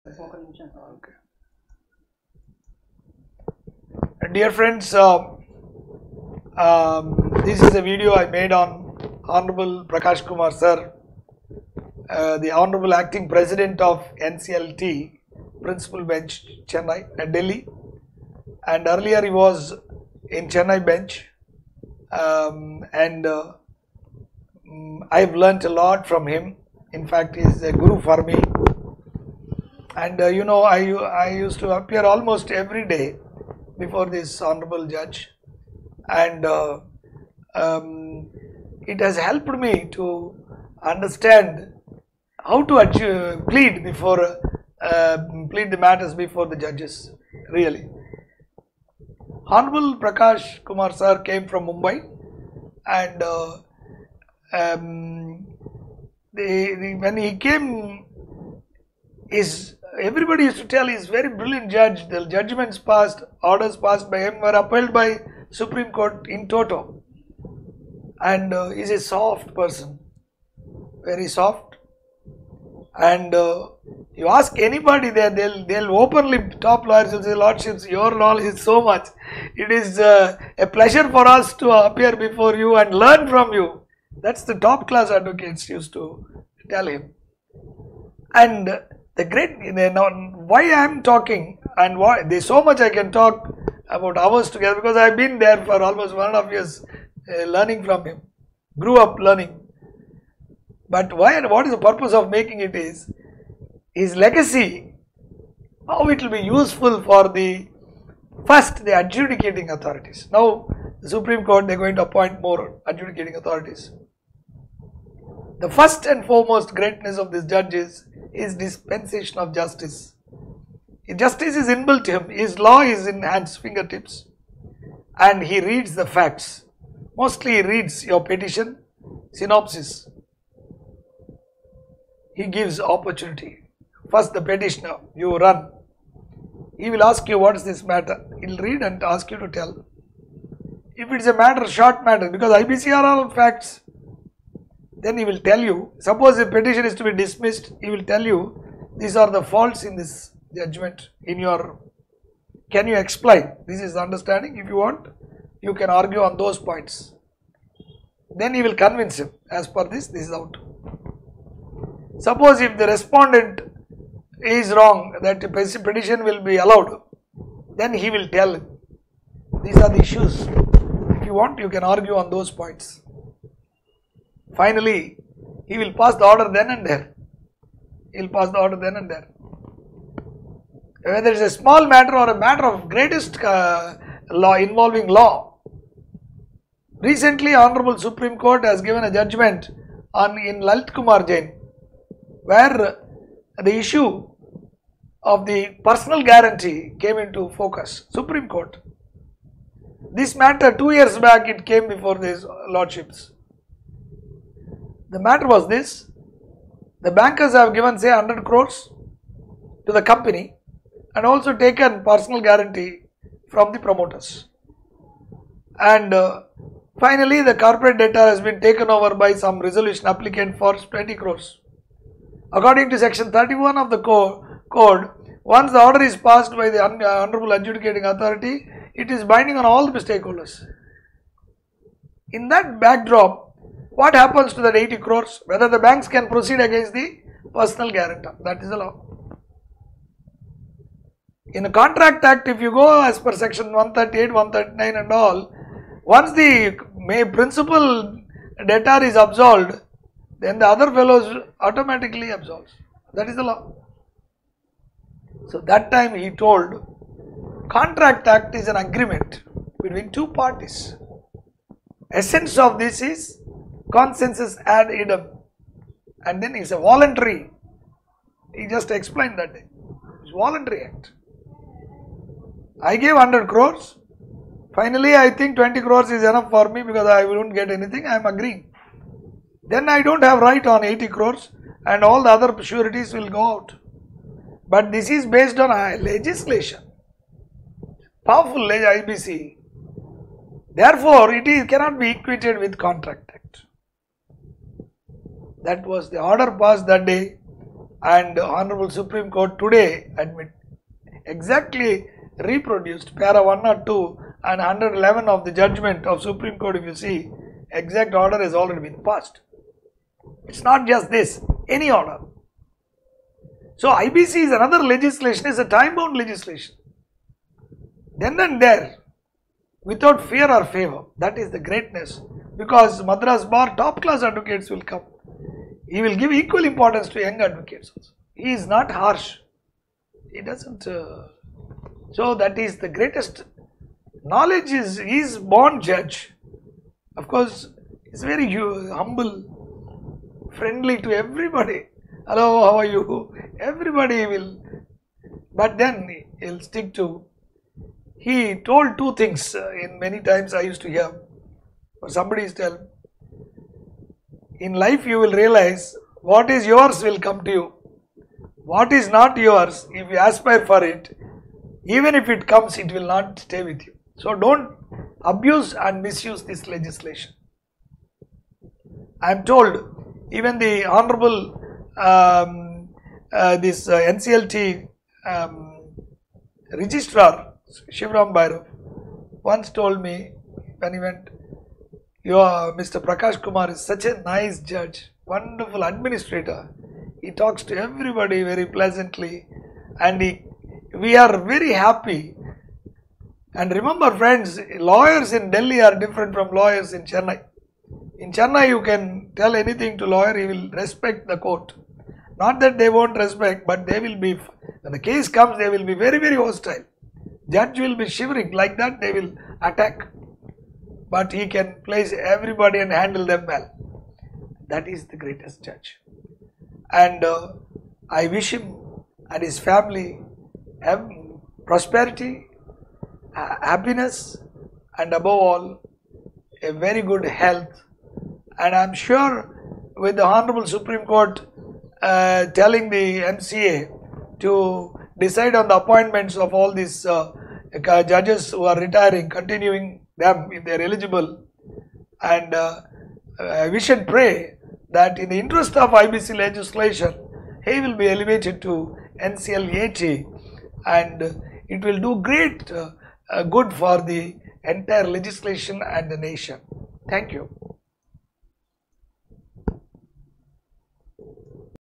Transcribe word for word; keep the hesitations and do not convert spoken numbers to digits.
Okay. Dear friends, uh, um, this is a video I made on Honorable Prakash Kumar Sir, uh, the Honorable Acting President of N C L T, Principal Bench, Chennai, uh, Delhi, and earlier he was in Chennai Bench, um, and uh, I have learnt a lot from him. In fact, he is a guru for me. And uh, you know, I, I used to appear almost every day before this honorable judge, and uh, um, it has helped me to understand how to achieve, plead before uh, plead the matters before the judges. Really, Honorable Prakash Kumar Sir came from Mumbai, and uh, um, the, the, when he came, is everybody used to tell he is very brilliant judge. The judgments passed, orders passed by him were upheld by Supreme Court in toto, and uh, he is a soft person, very soft. And uh, you ask anybody there, they'll they'll openly, top lawyers will say, Lordships, your knowledge is so much. It is uh, a pleasure for us to appear before you and learn from you. That's the top class advocates used to tell him. And the great, why I am talking, and why there's so much I can talk about hours together, because I've been there for almost one and a half years uh, learning from him, grew up learning. But why and what is the purpose of making it is, his legacy, how it will be useful for the, first, the adjudicating authorities. Now, the Supreme Court, they are going to appoint more adjudicating authorities. The first and foremost greatness of this judge is his dispensation of justice. Justice is inbuilt to him. His law is in hands, fingertips, and he reads the facts. Mostly he reads your petition, synopsis. He gives opportunity. First the petitioner, you run. He will ask you, what is this matter? He will read and ask you to tell. If it is a matter, short matter, because I B C are all facts, then he will tell you. Suppose the petition is to be dismissed, he will tell you, these are the faults in this judgment, in your, can you explain? This is the understanding. If you want, you can argue on those points. Then he will convince him, as per this, this is out. Suppose if the respondent is wrong, that petition will be allowed, then he will tell him, these are the issues. If you want, you can argue on those points. Finally, he will pass the order then and there. He will pass the order then and there. Whether it is a small matter or a matter of greatest uh, law involving law. Recently, Honorable Supreme Court has given a judgment on in Lalit Kumar Jain, where the issue of the personal guarantee came into focus. Supreme Court. This matter, two years back, it came before these lordships. The matter was this: the bankers have given, say, one hundred crores to the company and also taken personal guarantee from the promoters. And uh, finally, the corporate debtor has been taken over by some resolution applicant for twenty crores. According to section thirty-one of the co code, once the order is passed by the Honorable Adjudicating Authority, it is binding on all the stakeholders. In that backdrop, what happens to that eighty crores? Whether the banks can proceed against the personal guarantor. That is the law. In a Contract Act, if you go as per section one thirty-eight, one thirty-nine and all, once the may principal debtor is absolved, then the other fellows automatically absolves. That is the law. So that time he told, Contract Act is an agreement between two parties. Essence of this is consensus ad idem, and then it's a voluntary. He just explained that day. It's voluntary act. I gave one hundred crores. Finally, I think twenty crores is enough for me because I won't get anything. I am agreeing. Then I don't have right on eighty crores and all the other sureties will go out. But this is based on legislation. Powerful I B C. Therefore, it is, cannot be equated with Contract Act. That was the order passed that day. and Honorable Supreme Court today admit exactly reproduced para one oh two and one hundred eleven of the judgment of Supreme Court. If you see, exact order has already been passed. It's not just this, any order. So I B C is another legislation, is a time-bound legislation. Then and there, without fear or favor, that is the greatness. Because Madras Bar top class advocates will come. He will give equal importance to young advocates also. He is not harsh. He doesn't. Uh, so that is the greatest. Knowledge is, he is born judge. Of course, he is very humble, friendly to everybody. Hello, how are you? Everybody will. But then he will stick to. He told two things uh, in many times I used to hear. Or somebody is telling. In life you will realize what is yours will come to you. What is not yours, if you aspire for it, even if it comes, it will not stay with you. So don't abuse and misuse this legislation. I am told even the Honorable um, uh, this uh, N C L T um, Registrar Shivram Bhairav once told me when he went, your Mister Prakash Kumar is such a nice judge, wonderful administrator. He talks to everybody very pleasantly, and he, we are very happy. And remember friends, lawyers in Delhi are different from lawyers in Chennai. In Chennai you can tell anything to lawyer, he will respect the court. Not that they won't respect, but they will be, when the case comes, they will be very very hostile. Judge will be shivering, like that they will attack. But he can place everybody and handle them well. That is the greatest judge. And uh, I wish him and his family have prosperity, uh, happiness, and above all, a very good health. And I am sure with the Honorable Supreme Court uh, telling the M C A to decide on the appointments of all these uh, judges who are retiring, continuing them if they are eligible, and uh, I wish and pray that in the interest of I B C legislation, he will be elevated to N C L A T, and it will do great uh, uh, good for the entire legislation and the nation. Thank you.